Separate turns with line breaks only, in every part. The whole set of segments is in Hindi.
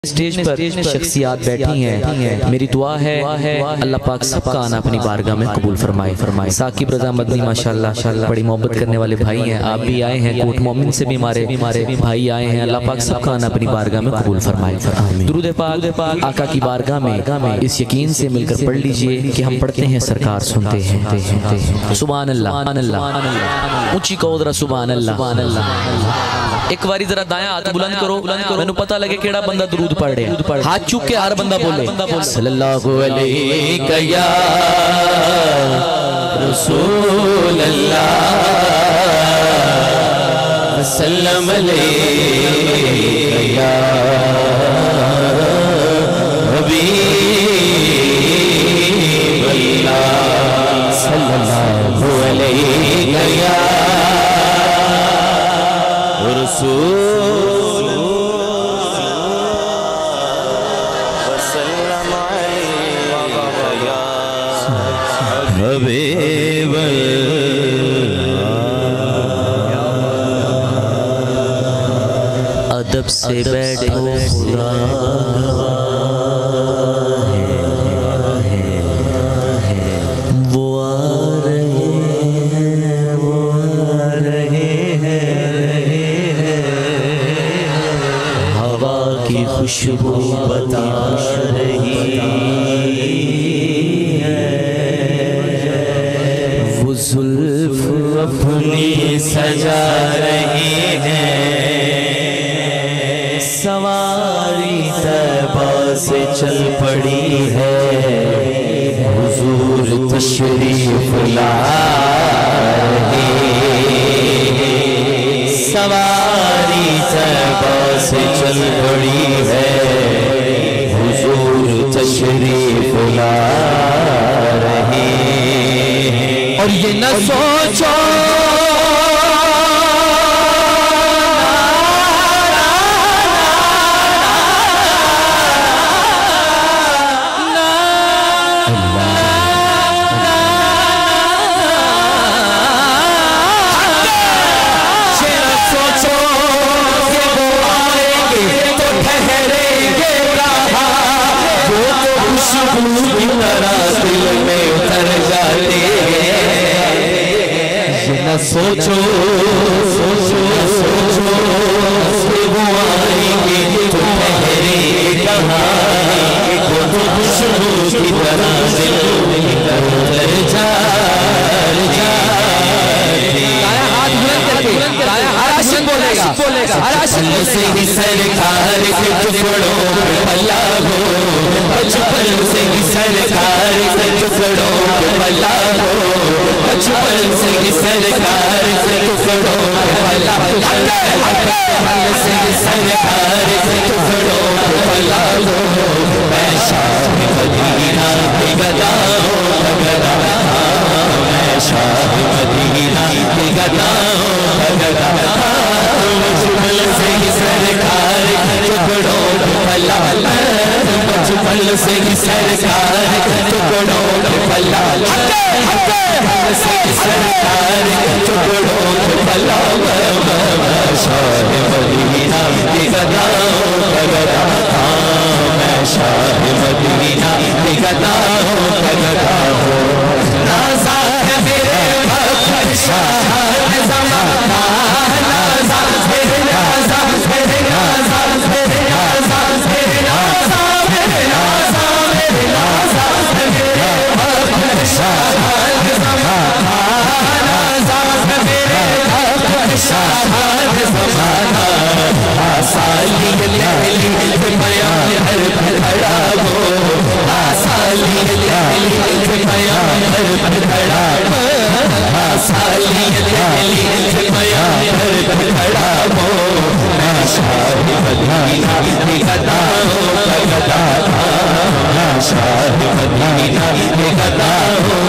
स्टेज पर शख्सियात बैठी हैं। मेरी दुआ है अल्लाह पाक सबका आना अपनी बारगाह में कबूल फरमाए। साकिब रजा मदनी माशाल्लाह बड़ी मोहब्बत करने वाले भाई हैं। आप भी आए हैं, कोट मोमिन से भी हमारे भाई आए हैं। अल्लाह पाक सबका आना अपनी बारगाह में कबूल फरमाए। दुरूद पाक आका की बारगाह में इस यकीन से मिलकर पढ़ लीजिए कि हम पढ़ते हैं, सरकार सुनते हैं। सुभान अल्लाह, ऊंची कहो जरा सुभान अल्लाह। एक बारी जरा दायां हाथ बुलंद करो, मैंने पता लगे केड़ा बंदा दुरूद पढ़ रहा है। हाथ चूक के हर बंदा बोले सल्लल्लाहु अलैहि या रसूल अल्लाह सल्लम अलैहि या हबीब अल्लाह सल्लल्लाहु अलैहि या रसूल वसल्लम अलैहि या हबीब अदब से बैठो खुदा वो आ रहे हैं खुशबू बता रही है, वो जुल्फ अपनी सजा रही है। सवारी तैबा से चल पड़ी है, हुजूर तशरीफ ला रहे। सवारी तैबा से चल पड़ी है, हुजूर तशरीफ ला रहे हैं। और ये न सोचो सोचो वो आएंगे तो ठहरे कहाँ, वो तो खुशबू की तरह दिल उतर हाथ बुलंद करके हर आशिक बोलेगा से ही सरकार के टुकड़ों पे भला हो, बचपन से ही सरकार के टुकड़ों पे भला हो, बचपन से ही सरकार के टुकड़ों पे भला हो, बचपन से ही सरकार के टुकड़ों पे भला हो। मैं शाह मदीना की गदा हूँ, मैं शाह मदीना की गदा हूँ। बचपन से ही सरकार के टुकड़ों पे भला, बचपन से ही सरकार के टुकड़ों पे भला, बचपन से ही सरकार के टुकड़ों पे भला। मैं शाह मदीना की गदा हूँ, मैं शाह मदीना की गदा हूँ। नाज़ा है मेरे वक्त शाह ज़माना, नाज़ा मेरे नाज़ा मेरे नाज़ा मेरे नाज़ा मेरे नाज़ा मेरे नाज़ा मेरे नाज़ा मेरे वक्त शाह ज़माना, नाज़ा मेरे वक्त शाह ज़माना। आसाली लैली बयान हर खड़ा हो, आसाली लैली बयान हर खड़ा हो, आसाली लैली बयान हर खड़ा हो। मैं शाह मदीना की गदा हूँ, मैं शाह मदीना की गदा हूँ।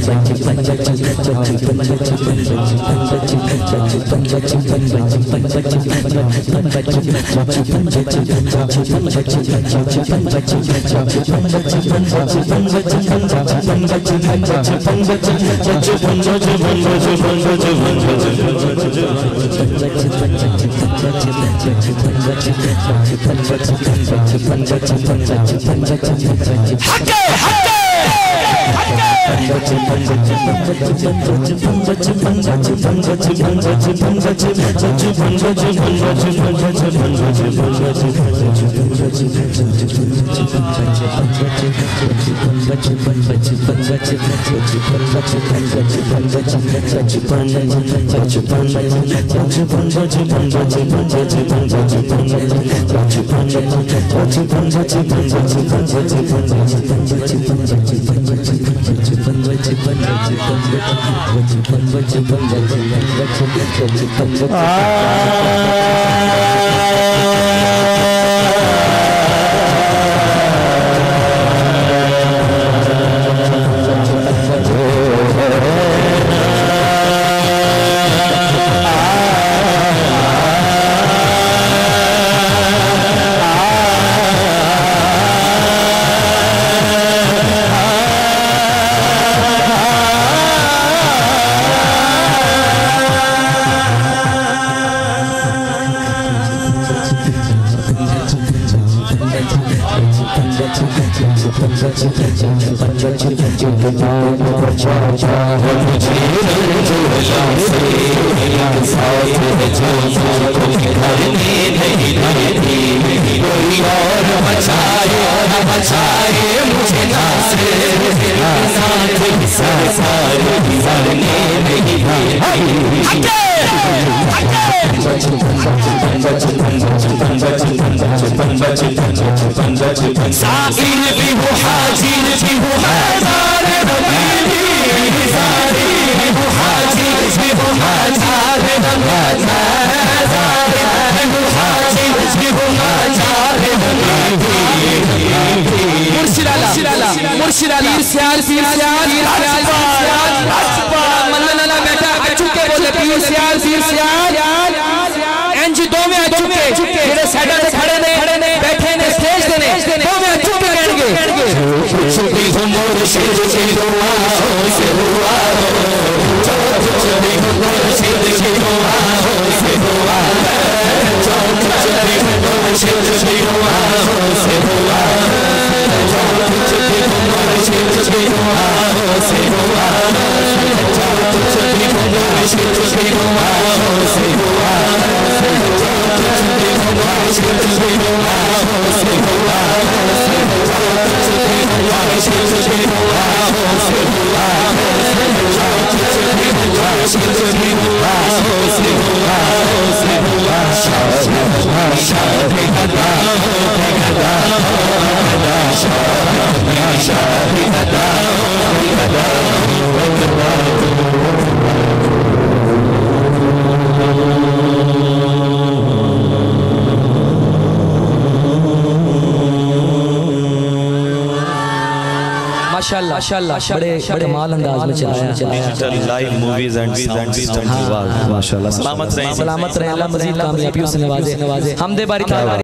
माशाल्लाह बड़े कमाल अंदाज में चलाया
live movies and sound system माशाल्लाह। सलामत रहे,
अल्लाह मजीद कामयाबियों से नवाजे। हमदे बारी